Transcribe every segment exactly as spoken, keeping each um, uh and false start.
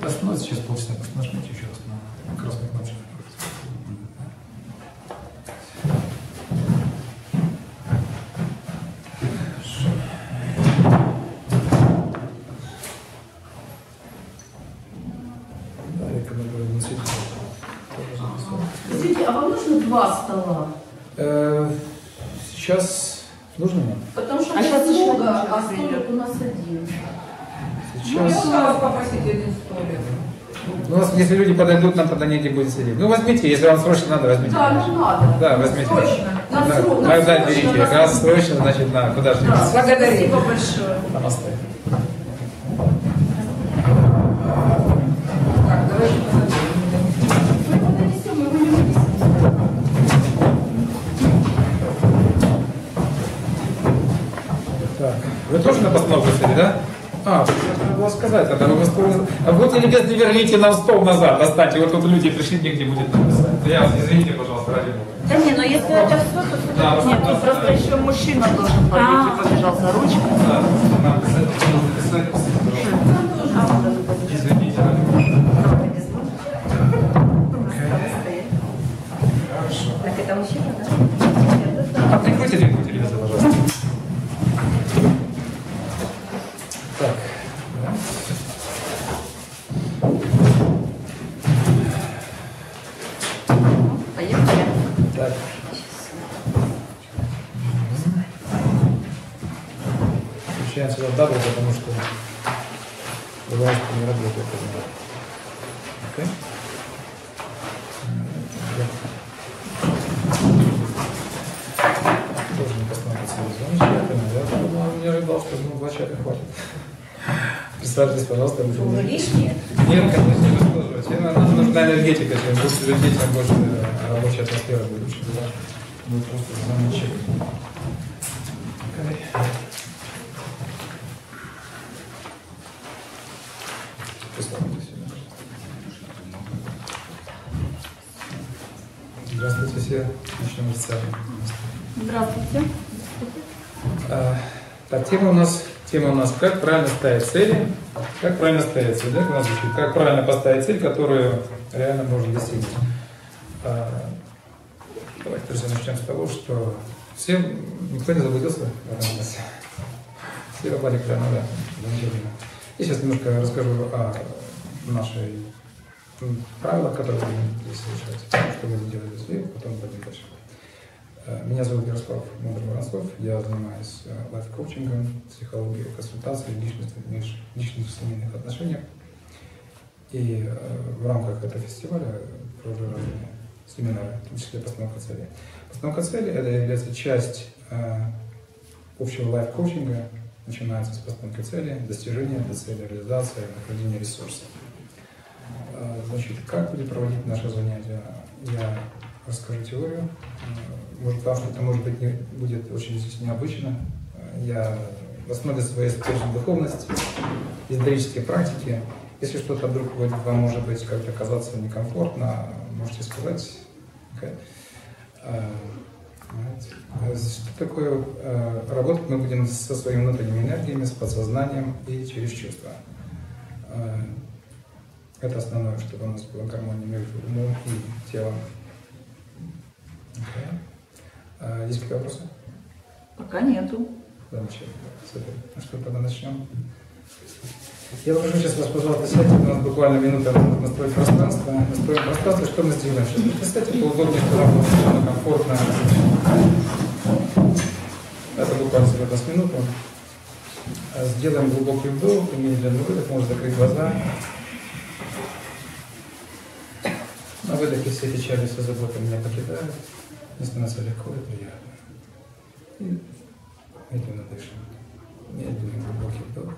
остановится через полчаса, просто нажмите еще раз на красную кнопочку. Скажите, а вам нужно два стола? Сейчас нужно мне? Потому что а сейчас много, а столик у нас один. Сейчас... Ну, я вас попросить один столик. Ну, у нас, если люди подойдут, нам тогда негде будет сидеть. Ну, возьмите, если вам срочно надо, возьмите. Да, нам надо. Да, возьмите. Срочно. Нам Да, срочно. тогда берите. Раз срочно, значит, на куда же? Да, благодарю. Спасибо большое. Намасте. Так, давайте подождем. Мы его донесем, мы его не вынесем. Так, вы тоже на постановку сели, да? А, надо было сказать, тогда вы стол... А будьте любезны, верните нам стол назад, достаньте. Вот тут люди пришли, негде будет написать. Я, извините, пожалуйста, ради бога. Да не, но если это все, то... Да, Нет, тут просто еще мужчина должен подойти, побежал за ручку. Да, нам писать, написать, извините, ради бога. Хорошо. Так это мужчина, да? А прикройте дверку телевизора, пожалуйста. Так. Да. Поехали. Так. Включаем сюда дабл, потому что бывает, что не работает. Окей. Тоже не посмотрится. Замечательно. Я не ожидал, что ну, два человека хватит. Представьтесь, пожалуйста. Вы лишние? Нет, конечно, не расскажите. Нам нужна энергетика. Чем больше людей, тем больше рабочая атмосфера будет. Будет просто замечательно. Okay. Здравствуйте все. Начнем с цели. Здравствуйте. А, так, тема у нас, тема у нас как правильно ставить цели, как правильно ставить цель, да, у нас звучит, как правильно поставить цель, которую реально можно достигнуть. А, давайте, друзья, начнем с того, что все, никто не заблудился в этом классе. Все попали прямо, да, замечательно. Я сейчас немножко расскажу о нашей правилах, которые будем здесь решать, что будем делать здесь, и потом пойдем дальше. Меня зовут Ярослав Мудрый-Воронцов, я занимаюсь лайф-коучингом, психологией, консультацией, личностных, личных семейных отношениях. И в рамках этого фестиваля провожу разные семинары, в том числе постановка цели. Постановка цели – это является часть общего лайф-коучинга, начинается с постановки цели, достижения до цели, реализации, нахождения ресурсов. Значит, как будет проводить наше занятие? Я расскажу теорию. Может, вам что-то, может быть, не, будет очень здесь необычно. Я в основе своей использую духовность, исторические практики. Если что-то вдруг будет, вам может быть как-то казаться некомфортно, можете сказать. Okay. Что такое работать мы будем со своими внутренними энергиями, с подсознанием и через чувства. Это основное, чтобы у нас была гармония между умом и телом. Okay. А, есть какие вопросы? Пока нету. Замечательно. Супер. Ну что, тогда начнем. Я прошу сейчас вас, пожалуйста, сядьте. У нас буквально минута настроить пространство. Настроим пространство. Что мы сделаем сейчас? Представьте, поудобнее, что вам будет комфортно. Это буквально с минуту. Сделаем глубокий вдох и медленный выдох. Можно закрыть глаза. На выдохе все печали, все заботы меня покидают. Мне становится легко и приятно. И медленно дышим. Медленный глубокий вдох.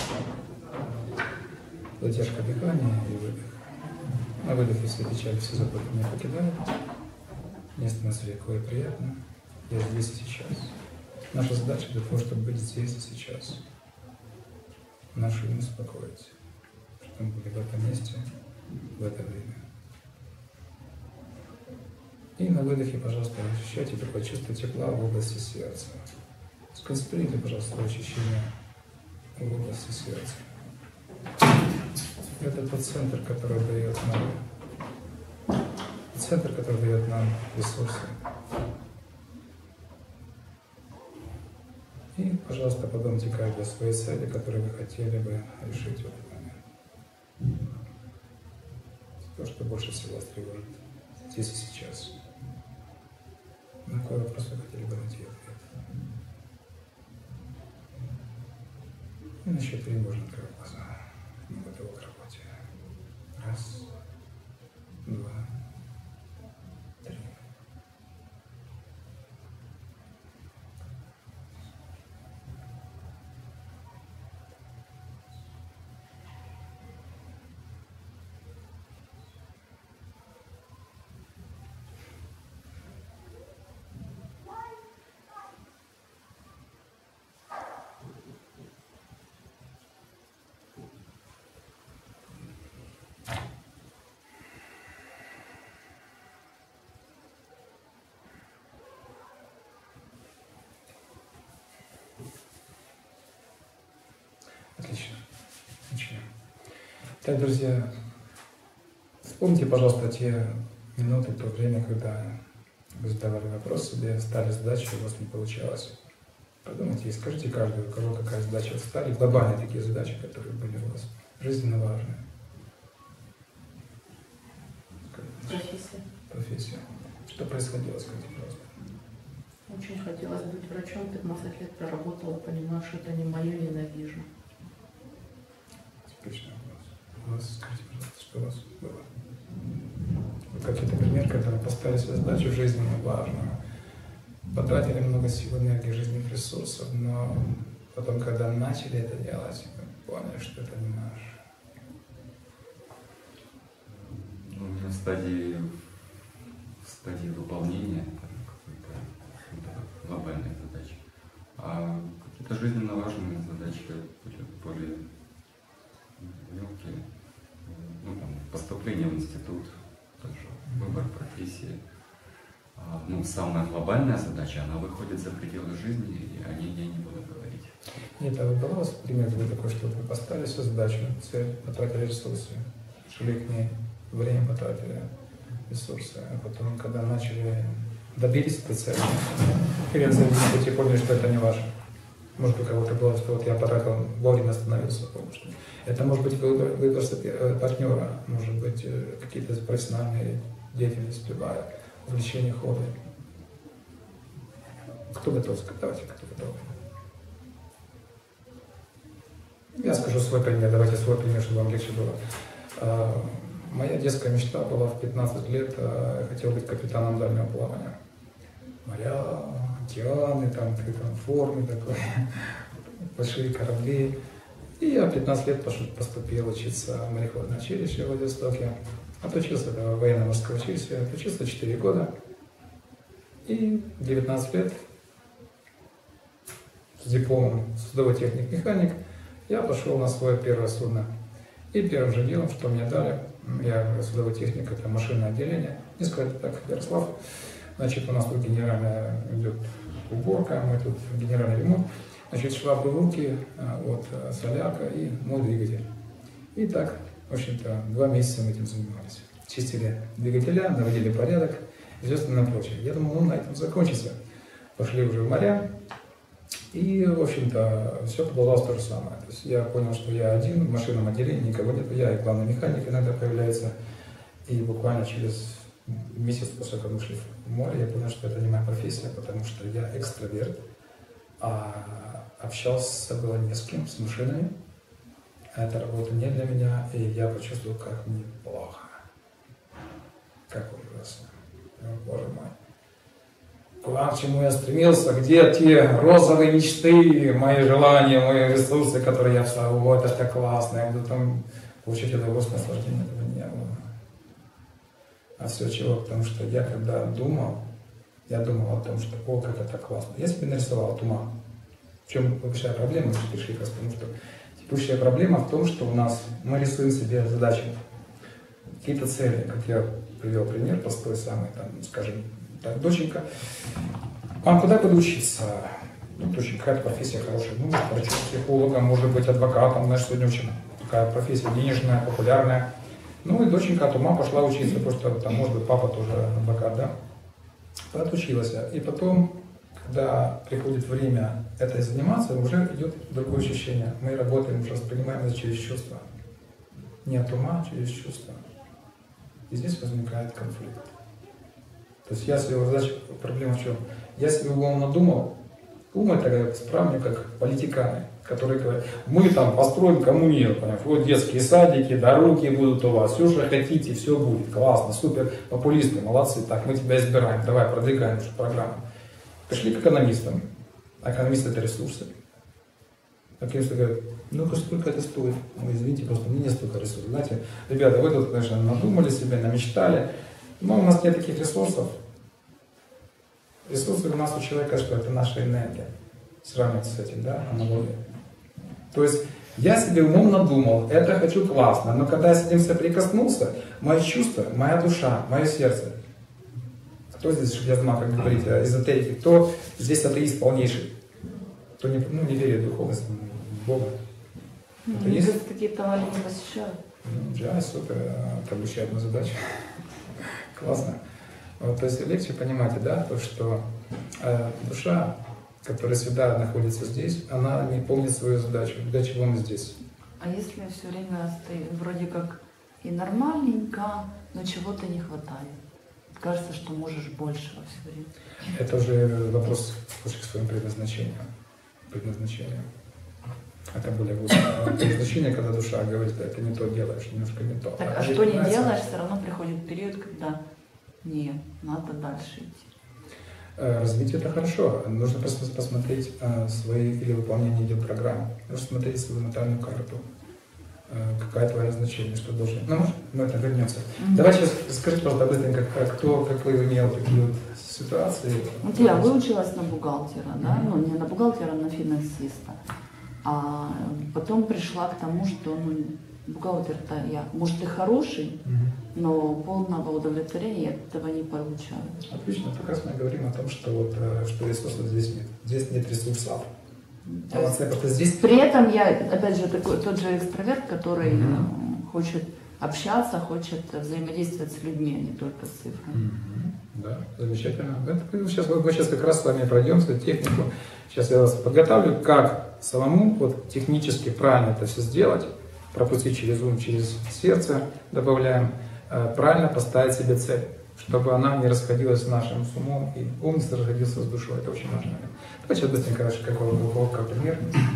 Задержка дыхания и выдох. На выдохе все печали, все заботы меня покидают. Мне становится легко и приятно. Я здесь и сейчас. Наша задача для того, чтобы быть здесь и сейчас. Наш ум успокоить. Чтобы мы были в этом месте, в это время. И на выдохе, пожалуйста, ощущайте такое чувство тепла в области сердца. Сконцентрируйте, пожалуйста, ощущение в области сердца. Это тот центр, который дает нам, центр, который дает нам ресурсы. И, пожалуйста, подумайте каждый о своей цели, которую вы хотели бы решить в этот момент. То, что больше всего вас тревожит здесь и сейчас. На какой вопрос вы хотели бы найти ответ? И на счет три можно открыть глаза. Мы готовы к работе. Раз, два, три. Отлично. Начнем. Так, друзья, вспомните, пожалуйста, те минуты, то время, когда вы задавали вопрос себе, ставили задачи, у вас не получалось. Подумайте и скажите каждому, у кого какая задача ставили, глобальные такие задачи, которые были у вас жизненно важные. Профессия. Профессия. Что происходило, скажите, пожалуйста? Очень хотелось быть врачом, пятнадцать лет проработала, понимаю, что это не мое, ненавижу. Отличный вопрос. У вас, скажите, пожалуйста, что у вас было? Вы какой-то пример, когда вы поставили себе задачу жизненно важную, потратили много сил, энергии, жизненных ресурсов, но потом, когда начали это делать, вы поняли, что это не наше. Ну, уже в стадии, в стадии выполнения какой-то, какой-то глобальной задачи. А какие-то жизненно важные задачи были более мелкие. Ну, там, поступление в институт, тоже выбор профессии. А, ну, самая глобальная задача, она выходит за пределы жизни, и о ней я не буду говорить. Нет, а вот был у вас пример такой, что вы поставили себе задачу, цель, потратили ресурсы, шли к ней, время потратили, ресурсы, а потом, когда начали добились этой цели, или пути поняли, что это не ваше. Может быть, у кого-то было, что вот я потратил, вовремя остановился, потому что это может быть выбор, выбор партнера, может быть какие-то профессиональные деятельности, любая, увлечение, хобби. Кто готов сказать? Давайте, кто готов. Я скажу свой пример, давайте свой пример, чтобы вам легче было. Моя детская мечта была в пятнадцать лет, я хотел быть капитаном дальнего плавания. Моря, океаны, там, там формы такой, большие корабли. И я в пятнадцать лет поступил учиться в мореходное училище в Владивостоке. Отучился в военно-морском училище, отучился четыре года. И в девятнадцать лет с дипломом судовой техник-механик я пошел на свое первое судно. И первым же делом, что мне дали, я судовой техник, это машинное отделение, не сказать так, Ярослав, значит, у нас тут генеральная идет уборка, мы тут генеральный ремонт, значит, швабры в руки, вот, солярка и мой двигатель. И так, в общем-то, два месяца мы этим занимались. Чистили двигателя, наводили порядок и все остальное прочее. Я думал, ну, на этом закончится. Пошли уже в моря. И, в общем-то, все продолжалось то же самое. То есть я понял, что я один в машинном отделении, никого нет. Я и главный механик иногда появляется. И буквально через месяц после того, как мы шли в море, я понял, что это не моя профессия, потому что я экстраверт. А общался было не с кем, с машинами. Эта работа не для меня, и я почувствовал, как мне плохо. Как ужасно. О, Боже мой. Куда, к чему я стремился, где те розовые мечты, мои желания, мои ресурсы, которые я встал, вот это классно, я буду там получить удовольствие, наслаждение, этого не было. А все чего? Потому что я когда думал, я думал о том, что о, как это классно. Я себе нарисовал от ума. В чем большая проблема, мы пришли к потому что текущая проблема в том, что у нас мы рисуем себе задачи, какие-то цели, как я привел пример, простой самый, там, скажем, так, доченька, мам, куда буду учиться? Ну, доченька, какая-то профессия хорошая, ну, врачом, психологом, может быть, адвокатом, знаешь, сегодня очень такая профессия денежная, популярная. Ну и доченька от ума пошла учиться, потому что там, может быть, папа тоже адвокат, да? Отучилась. И потом, когда приходит время этой заниматься, уже идет другое ощущение. Мы работаем, уже воспринимаем это через чувства. Не от ума, а через чувства. И здесь возникает конфликт. То есть я себе, задача, проблема в чем? Я себе умом надумал, ум это справник, как политиканы, которые говорят, мы там построим коммунизм, вот детские садики, дороги будут у вас, все, что хотите, все будет, классно, супер, популисты, молодцы, так, мы тебя избираем, давай, продвигаем нашу программу. Пришли к экономистам, а экономисты это ресурсы. Экономисты говорят, ну-ка, сколько это стоит? Ну, извините, просто мне не столько ресурсов. Знаете, ребята, вы тут, конечно, надумали себе, намечтали, но у нас нет таких ресурсов. Ресурсы у нас у человека, что это наша энергия. Сравнивать с этим, да, аналогия. То есть я себе умом надумал, это хочу классно, но когда я с этим соприкоснулся, мои чувства, моя душа, мое сердце. Кто здесь шахязма, как говорите, эзотерики, кто здесь атеист полнейший, кто не, ну, не верит в духовность, в Бога. Ну, Это есть? Какие-то лаги не посещают. Ну, джаз, супер, это обучает на задачу. Классно. Вот, то есть легче понимаете, да, то, что э, душа, которая всегда находится здесь, она не помнит свою задачу. Для чего мы здесь? А если все время ты вроде как и нормальненько, но чего-то не хватает? Кажется, что можешь большего все время. Это уже вопрос к своему предназначению. Предназначение. Это более глубокое предназначение, когда душа говорит, это не то делаешь, немножко не то. Так, а, а что не нравится, делаешь, все равно приходит период, когда нет, надо дальше идти. Развитие это хорошо. Нужно просто посмотреть свои или выполнение идет программы. Нужно смотреть свою натальную карту. Какое твое назначение, что должен. Ну, может, мы это вернемся. Mm-hmm. Давай сейчас скажите, пожалуйста, быстренько, кто, какой имел такие вот ситуации. Вот я выучилась на бухгалтера, да, mm-hmm. ну не на бухгалтера, а на финансиста. А потом пришла к тому, что ну, бухгалтер-то я, может, и хороший, mm-hmm. но полного удовлетворения я от этого не получаю. Отлично, как раз мы говорим о том, что, вот, что ресурсов здесь нет. Здесь нет ресурсов. Есть, здесь... При этом я, опять же, такой, тот же экстраверт, который mm-hmm. хочет общаться, хочет взаимодействовать с людьми, а не только с цифрами. Mm-hmm. Да, замечательно. Это, сейчас, мы сейчас как раз с вами пройдемся технику. Сейчас я вас подготовлю, как самому вот, технически правильно это все сделать, пропустить через ум, через сердце, добавляем, правильно поставить себе цель, чтобы она не расходилась с нашим умом, и ум не расходился с душой. Это очень важно. Давайте сейчас быстренько, какой как пример.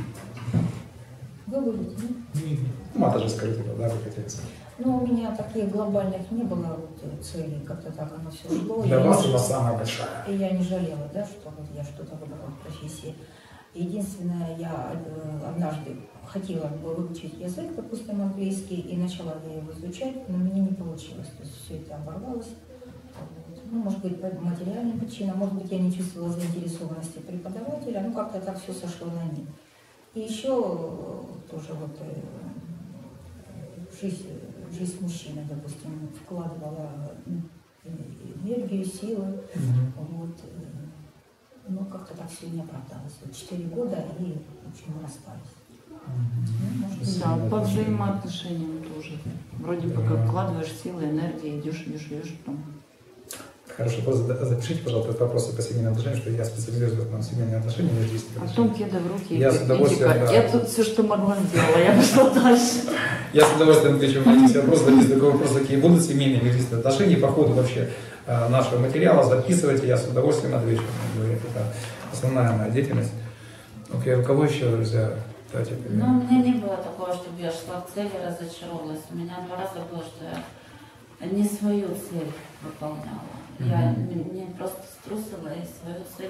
Вы будете? Ну, Мата же скажите, да, вы хотели сказать. Ну, у меня таких глобальных не было вот, целей, как-то так оно все шло. Для я вас не, она самая большая. И я не жалела, да, что вот я что-то выбрала в профессии. Единственное, я э, однажды хотела бы выучить язык, допустим, английский, и начала я его изучать, но мне не получилось. То есть все это оборвалось. Вот. Ну, может быть, по материальным причинам, может быть, я не чувствовала заинтересованности преподавателя, ну, как-то так все сошло на нет. И еще тоже вот э, жизнь, жизнь мужчины, допустим, вкладывала энергию, силы, mm-hmm. вот, но как-то так все не оправдалось. Вот четыре года и, в общем, мы расстались. Mm-hmm. Ну, может, да, по взаимоотношениям тоже. Вроде бы как вкладываешь силы, энергии, идешь, идешь, идешь, потом. Хорошо, просто запишите, пожалуйста, этот вопрос по семейным отношениям, что я специализируюсь в семейных отношениях, не здесь. А потом кеды в руки, я с удовольствием, да. Я тут все, что могла, сделала, я пошла дальше. Я с удовольствием отвечу на эти вопросы, если такой вопрос, какие будут семейные медицинские отношения, по ходу вообще нашего материала записывайте, я с удовольствием отвечу. Это основная моя деятельность. Окей, у кого еще, друзья? Дайте пример. Ну, у меня не было такого, чтобы я шла к цели, разочаровалась. У меня два раза было, что я не свою цель выполняла. Mm-hmm. Я не, не просто струсила и свою цель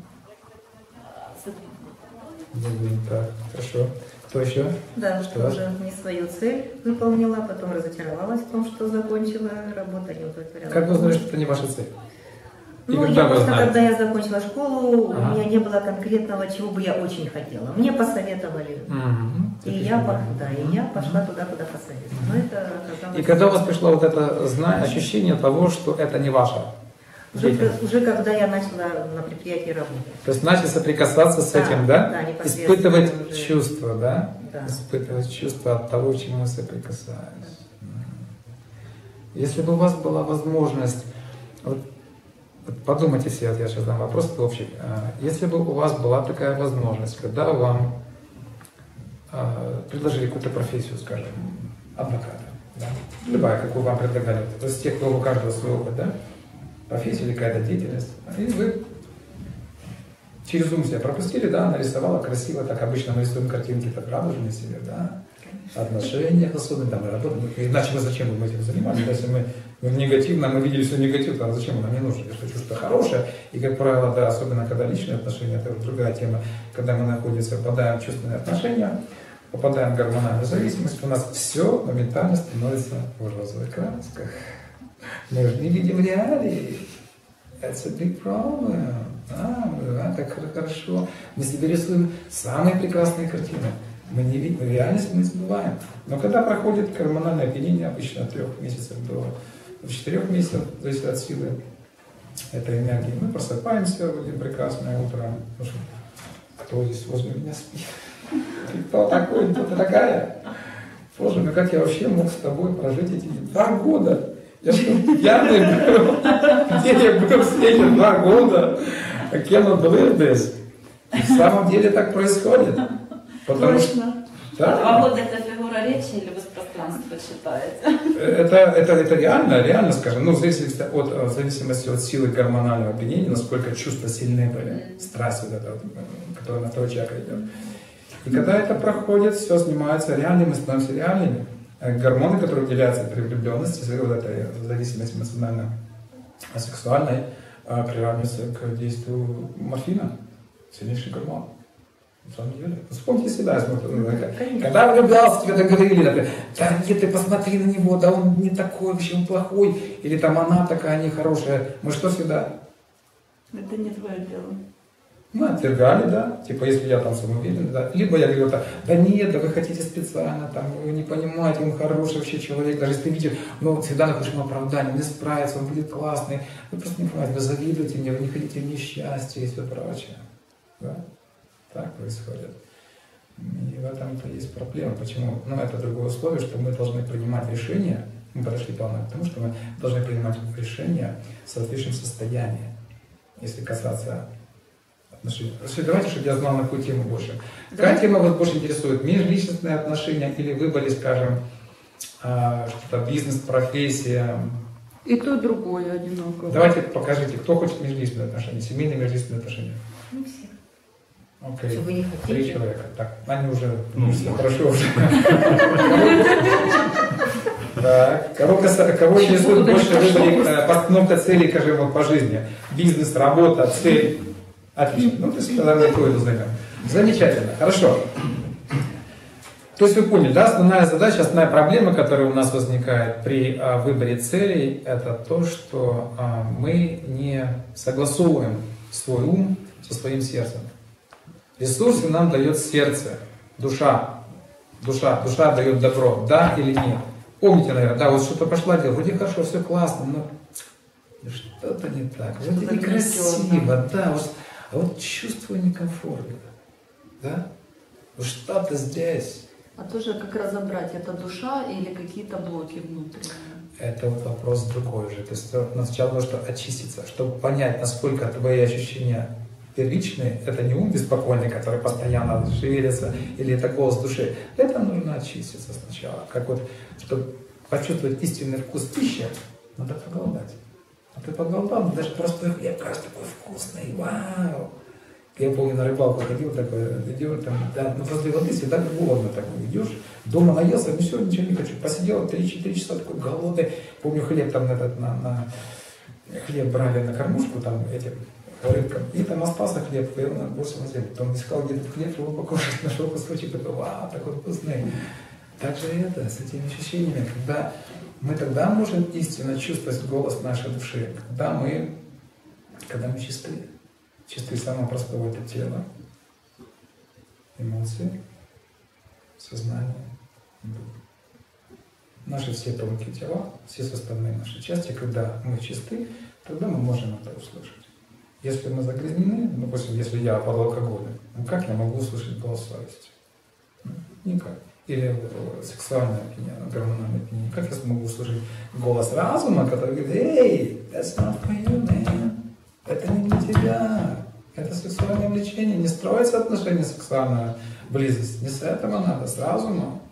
задвинула. Так, хорошо. Кто еще? Да, что тоже не свою цель выполнила, потом разочаровалась в том, что закончила, работа не удовлетворяла. Как вы узнали, что это не ваша цель? И ну, когда я вы просто, знали? когда я закончила школу, ага. у меня не было конкретного, чего бы я очень хотела. Мне посоветовали. Угу. И, я, по, да, и я пошла туда, куда посоветовали. Но это оказалось... И когда у вас пришло вот это знание, ощущение того, что это не ваше? Уже, уже когда я начала на предприятии работать. То есть начали соприкасаться с да, этим, да? Да, испытывать уже. чувства, да? Да. испытывать чувство от того, к чему мы соприкасаемся. Если бы у вас была возможность, вот, вот подумайте себе, вот я сейчас дам вопрос общий. Если бы у вас была такая возможность, когда вам э, предложили какую-то профессию, скажем, адвоката, да? Любая, какую вам предлагали, то есть тех, кто у каждого свой опыт, да? Профессия или какая-то деятельность, и вы через ум себя пропустили, да, нарисовала красиво, так обычно мы рисуем картинки, так радужные себе, да, отношения особенно, там, работаем, иначе мы зачем мы этим занимались, если мы, мы негативно, мы видели все негативно, а зачем нам не нужно, я хочу что-то хорошее, и, как правило, да, особенно когда личные отношения, это уже другая тема, когда мы находимся, попадаем в чувственные отношения, попадаем в гормональную зависимость, у нас все моментально становится в розовых красках. Мы же не видим реалии. It's a big problem. А, да, как хорошо. Мы себе рисуем самые прекрасные картины. Мы не видим, реальность мы забываем. Но когда проходит гормональное опьянение, обычно от трех месяцев до четырех месяцев, зависит от силы этой энергии, мы просыпаемся в один прекрасное утро. Кто здесь возле меня спит? Кто такой, кто такая? Боже мой, как я вообще мог с тобой прожить эти два года? Я что, пьяный был? Где я был все эти два года? Кем он был здесь? В самом деле так происходит. Потому Точно. Что, да? Два года это фигура речи или вы с пространства читаете? Это, это, это реально, реально, скажем, ну, в зависимости от, в зависимости от силы гормонального опьянения, насколько чувства сильны были, страсть вот эта, которая на второй чакре идет. И когда это проходит, все снимается реальным, мы становимся реальными. Гормоны, которые выделяются при влюбленности, вот этой зависимости эмоционально-сексуальной, приравниваются к действию морфина, сильнейший гормон. На самом деле. Вспомните себя, когда влюблялся, тебе так говорили, да нет, ты посмотри на него, да он не такой, вообще он плохой, или там она такая нехорошая. Мы что всегда? Это не твое дело. Ну, отвергали, да, типа, если я там самоуверен, да, либо я говорю, да, да нет, да вы хотите специально, там, вы не понимаете, он хороший вообще человек, даже если ты видите, ну, всегда находишь ему оправдание, он не справится, он будет классный, вы просто не понимаете, вы завидуете мне, вы не хотите в несчастье и все прочее, да, так происходит. И в этом-то есть проблема, почему, ну, это другое условие, что мы должны принимать решения, мы подошли плавно к тому, что мы должны принимать решения в соответствующем состоянии, если касаться отношения. Давайте, чтобы я знал, на какую тему больше. Да. Какая тема вас больше интересует? Межличностные отношения или вы были, скажем, что-то бизнес, профессия? И то, и другое одинаково. Давайте покажите, кто хочет межличностные отношения, семейные межличностные отношения. Ну, все. Окей. Если вы не хотите. Три человека. Так, они уже, ну, все хорошо уже. Так, кого, кого интересует больше выборы постановка целей, скажем, вот по жизни? Бизнес, работа, цель. Отлично. Ну, то есть, тогда мы то это займем. Замечательно. Хорошо. То есть вы поняли, да, основная задача, основная проблема, которая у нас возникает при а, выборе целей, это то, что а, мы не согласовываем свой ум со своим сердцем. Ресурсы нам дает сердце, душа. Душа, душа дает добро, да или нет. Помните, наверное, да, вот что-то пошла делать, вроде хорошо, все классно, но что-то не так, вроде некрасиво, да, вот, а вот чувствую некомфортно, да, вот что-то здесь. А тоже как разобрать, это душа или какие-то блоки внутренние? Это вот вопрос другой же, то есть сначала нужно очиститься, чтобы понять, насколько твои ощущения первичные, это не ум беспокойный, который постоянно шевелится, или это голос души. Это нужно очиститься сначала. Как вот, чтобы почувствовать истинный вкус пищи, надо поголодать. А ты поголодал, даже простой хлеб, кажется, такой вкусный, вау! Я помню, на рыбалку ходил, такой, идешь, там, да, ну после воды всегда голодно такой, идешь, дома наелся, ну все, ничего не хочу. Посидел три-четыре часа такой голодный, помню, хлеб там этот, на, на хлеб брали на кормушку, там, этим, рыбкам. И там остался хлеб, и он бросил на землю. Потом искал где-то хлеб, его покушать, нашел кусочек, такой, вау, такой вкусный. Так же и это, с этими ощущениями, когда мы тогда можем истинно чувствовать голос нашей души, когда мы, когда мы чисты. Чисты самое простое — это тело, эмоции, сознание, дух. Наши все тонкие тела, все составные наши части, когда мы чисты, тогда мы можем это услышать. Если мы загрязнены, ну, допустим, если я под алкоголем, ну как я могу услышать голос совести? Никак. Или сексуальное опьянение, гормональное опьянение. Как я смогу услышать голос разума, который говорит: «Эй, that's not for you, man. Это не для тебя. Это сексуальное влечение. Не строится отношение сексуальная близость. Не с этого надо, с разумом».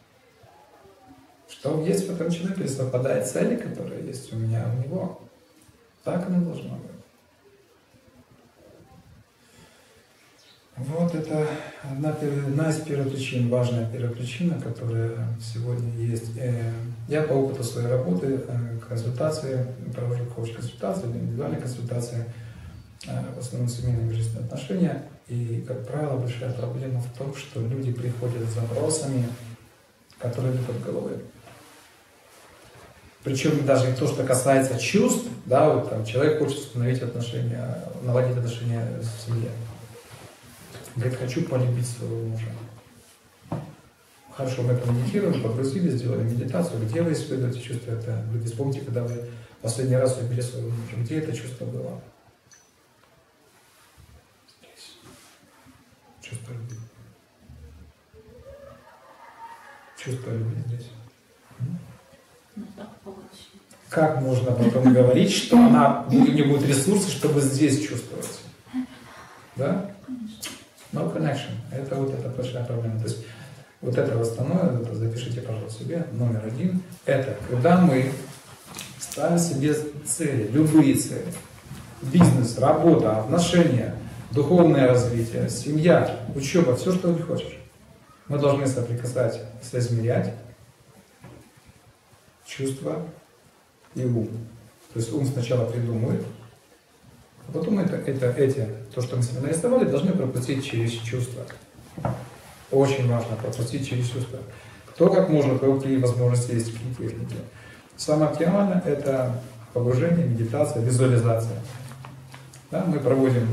Что есть в этом человеке, если совпадает цели, которые есть у меня, у него. Так оно должно быть. Вот это одна, одна из первопричин, важная первопричина, которая сегодня есть. Я по опыту своей работы, консультации, провожу коуч-консультации, индивидуальные консультации, в основном семейные и жизненные отношения. И, как правило, большая проблема в том, что люди приходят с запросами, которые идут от головы. Причем даже то, что касается чувств, да, вот там человек хочет установить отношения, наладить отношения в семье. Говорит: хочу полюбить своего мужа. Хорошо, мы помедитируем, погрузили, сделали медитацию. Где вы исследуете чувство это? Люди, вспомните, когда вы последний раз любили своего мужа. Где это чувство было? Здесь. Чувство любви. Чувство любви здесь. Ну, так получилось. Как можно потом говорить, что она, у нее будут ресурсы, чтобы здесь чувствовать? Да? No connection. Это вот эта большая проблема. То есть вот это основное, это запишите, пожалуйста, себе, номер один. Это когда мы ставим себе цели, любые цели. Бизнес, работа, отношения, духовное развитие, семья, учеба, все, что ты хочешь. Мы должны соприкасать, соизмерять чувства и ум. То есть ум сначала придумывает, а потом это, это, эти, то, что мы себе нарисовали, должны пропустить через чувства. Очень важно пропустить через чувства. Кто как может, какие возможности есть, какие техники. Самое оптимальное – это погружение, медитация, визуализация. Да, мы проводим,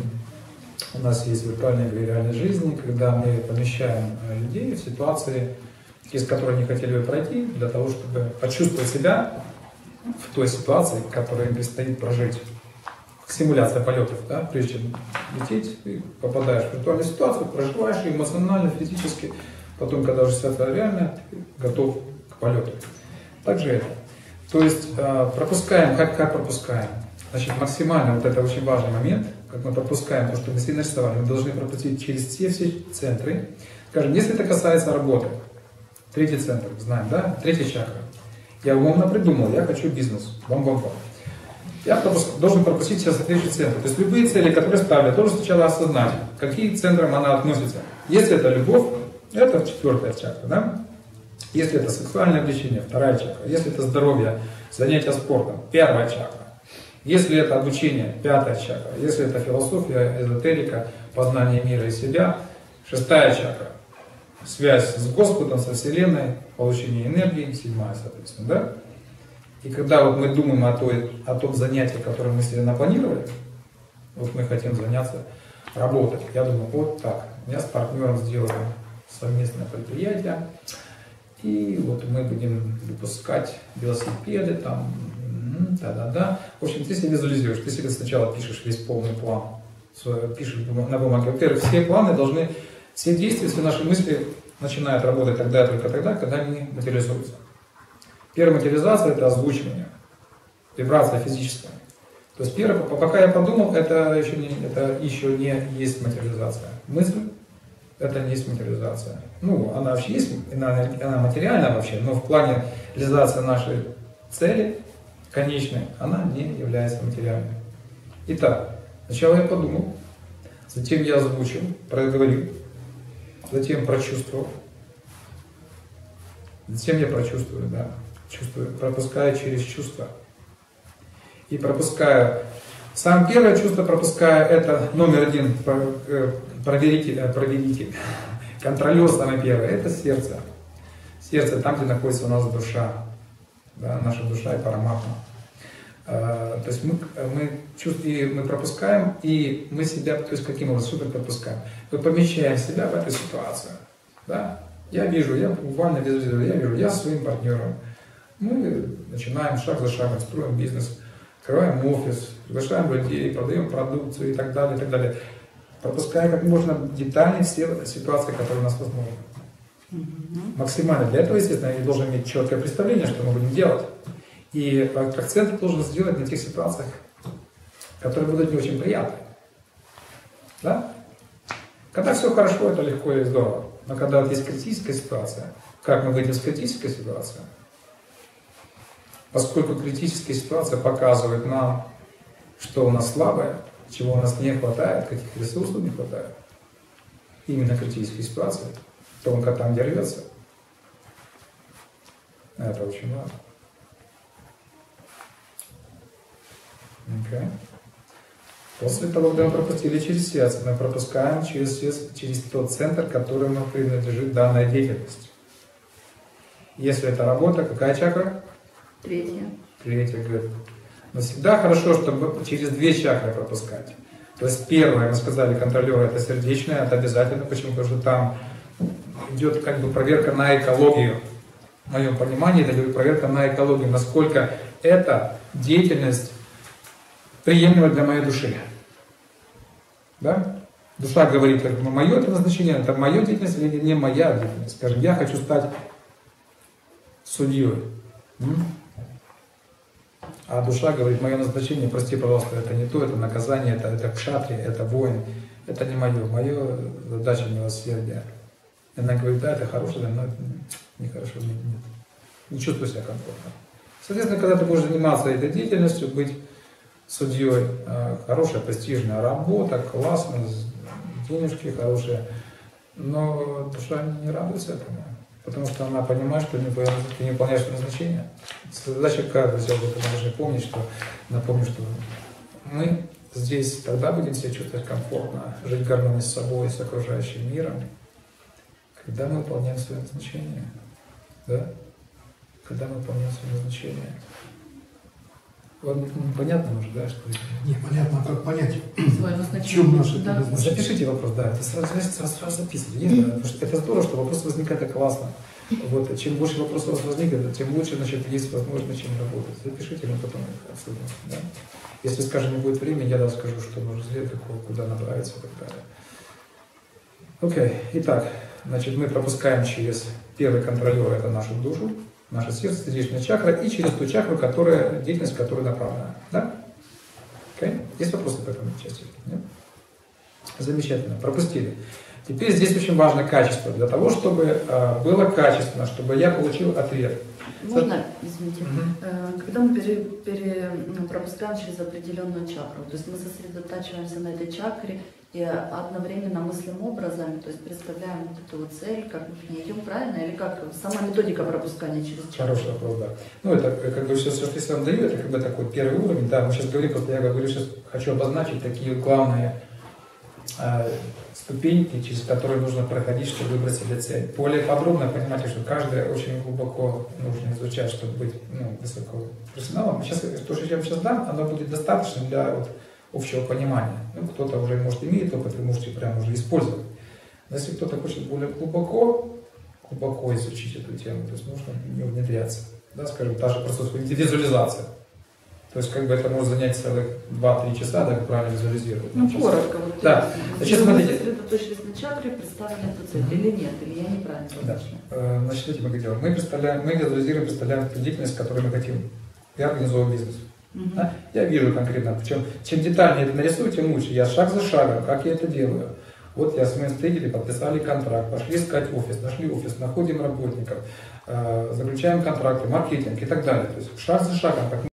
у нас есть виртуальная игра реальной жизни, когда мы помещаем людей в ситуации, из которой они хотели бы пройти, для того, чтобы почувствовать себя в той ситуации, которую им предстоит прожить. Симуляция полетов, да, прежде чем лететь, ты попадаешь в виртуальную ситуацию, проживаешь ее эмоционально, физически, потом, когда уже ситуация реальная, ты готов к полету. Также это. То есть пропускаем, как, как пропускаем? Значит, максимально, вот это очень важный момент, как мы пропускаем то, что мы себе нарисовали, мы должны пропустить через все, все центры. Скажем, если это касается работы, третий центр, знаем, да, третья чакра. Я умно придумал, я хочу бизнес, бам-бам-бам. Я пропуск, должен пропустить сейчас третий центр. То есть любые цели, которые ставлю, должен сначала осознать, к каким центрам она относится. Если это любовь, это четвертая чакра, да? Если это сексуальное влечение, вторая чакра. Если это здоровье, занятие спортом, первая чакра. Если это обучение, пятая чакра. Если это философия, эзотерика, познание мира и себя, шестая чакра. Связь с Господом, со Вселенной, получение энергии, седьмая, соответственно, да? И когда вот мы думаем о, той, о том занятии, которое мы себе напланировали, вот мы хотим заняться работать, я думаю, вот так, я с партнером сделаю совместное предприятие, и вот мы будем выпускать велосипеды, там, да-да-да. В общем, ты себе визуализируешь, ты себе сначала пишешь весь полный план, пишешь на бумаге. Во-первых, все планы должны, все действия, все наши мысли начинают работать тогда, только тогда, когда они материализуются. Первая материализация – это озвучивание, вибрация физическая. То есть, первое, пока я подумал, это еще не, это еще не есть материализация. Мысль – это не есть материализация. Ну, она вообще есть, она, она материальная вообще, но в плане реализации нашей цели, конечной, она не является материальной. Итак, сначала я подумал, затем я озвучил, проговорил, затем прочувствовал, затем я прочувствую, да. Чувствую, пропускаю через чувства. И пропускаю. Самое первое чувство пропускаю, это номер один, проверитель, проверитель, контролер самое первое, это сердце. Сердце, там, где находится у нас душа, да, наша душа и параматма. То есть мы, мы чувствуем, мы пропускаем, и мы себя, то есть каким образом, супер пропускаем. Мы помещаем себя в эту ситуацию. Да? Я вижу, я буквально визуализирую, я вижу, я своим партнером. Мы начинаем шаг за шагом, строим бизнес, открываем офис, приглашаем людей, продаем продукцию и так далее, и так далее. Пропуская как можно детальнее все ситуации, которые у нас возможны. Максимально. Для этого, естественно, я должен иметь четкое представление, что мы будем делать. И акцент должен сделать на тех ситуациях, которые будут не очень приятны. Да? Когда все хорошо, это легко и здорово. Но когда вот есть критическая ситуация, как мы выйдем из критической ситуации? Поскольку критическая ситуация показывает нам, что у нас слабое, чего у нас не хватает, каких ресурсов не хватает, именно критические ситуации, тонко там, где рвется, это очень важно. Okay. После того, когда мы пропустили через сердце, мы пропускаем через, через тот центр, которому принадлежит данная деятельность. Если это работа, какая чакра? Третья. Третья, говорит. Но всегда хорошо, чтобы через две чакры пропускать. То есть первое, мы сказали, контролер, это сердечное, это обязательно. Почему? Потому что там идет как бы проверка на экологию. В моем понимании, это идет проверка на экологию, насколько эта деятельность приемлемо для моей души. Да? Душа говорит, ну, мое это назначение, это моя деятельность или не моя деятельность. Скажем, я хочу стать судьей. А душа говорит, мое назначение, прости, пожалуйста, это не то, это наказание, это, это кшатри, это воин. Это не мое. Мое задача милосердия. И она говорит, да, это хорошее, но это нехорошо, нет, нет. Не чувствую себя комфортно. Соответственно, когда ты будешь заниматься этой деятельностью, быть судьей, хорошая, престижная работа, классно, денежки хорошие, но душа не радуется этому, потому что она понимает, что ты не выполняешь назначение. Задача какая, друзья, вы должны помнить, что, напомню, что мы здесь тогда будем себя чувствовать комфортно, жить в гармонии с собой, с окружающим миром, когда мы выполняем свое назначение, да? Когда мы выполняем свое назначение. Вам понятно уже, да, что это? Не, понятно, как понять, Свое в чем наше да. предназначение. Запишите вопрос, да, это сразу, сразу, сразу записывайте. Нет, потому что это здорово, что вопрос возникает, это классно. Вот, чем больше вопросов у вас возникнет, тем лучше, значит, есть возможность чем работать. Запишите, мы потом их обсудим. Да? Если, скажем, не будет времени, я расскажу, что нужно сделать, куда направиться и так далее. Окей, итак, значит, мы пропускаем через первый контролер, это нашу душу, наше сердце, сердечная чакра, и через ту чакру, которая, деятельность, которая направлена. Да? Okay? Есть вопросы по этому части? Нет? Замечательно, пропустили. Теперь здесь очень важно качество. Для того, чтобы э, было качественно, чтобы я получил ответ. Можно, извините, Угу. когда мы пере, пере, пропускаем через определенную чакру, то есть мы сосредотачиваемся на этой чакре и одновременно мыслим образами, то есть представляем вот эту вот цель, как мы к ней идем, правильно? Или как сама методика пропускания через чакру? Хороший вопрос, да. Ну, это как бы все, что я вам даю, это как бы такой первый уровень. Да, мы сейчас говорим, просто я говорю, сейчас хочу обозначить такие главные э, ступеньки, через которые нужно проходить, чтобы выбрать себе цель. Более подробно понимаете, что каждое очень глубоко нужно изучать, чтобы быть ну, высокопрофессионалом. Сейчас, то, что я вам сейчас дам, оно будет достаточно для вот, общего понимания. Ну, кто-то уже, может, имеет опыт, вы можете прямо уже использовать. Но если кто-то хочет более глубоко, глубоко изучить эту тему, то есть нужно в нее внедряться. Да, скажем, даже просто визуализация. То есть, как бы это может занять целых два-три часа, да, как правильно визуализировать. Ну, коротко. Вот, да. Значит, смотрите. Вы сосредоточились на чакре, представили эту цель, или нет, или я неправильно обозначила? Да. Значит, смотрите, мы делаем. Мы представляем, мы визуализируем, представляем ту деятельность, которую мы хотим. Я организовываю бизнес. Угу. Да? Я вижу конкретно, причем чем детальнее это нарисую, тем лучше. Я шаг за шагом, как я это делаю. Вот я с моим встретили, подписали контракт, пошли искать офис, нашли офис, находим работников, заключаем контракты, маркетинг и так далее. То есть шаг за шагом, как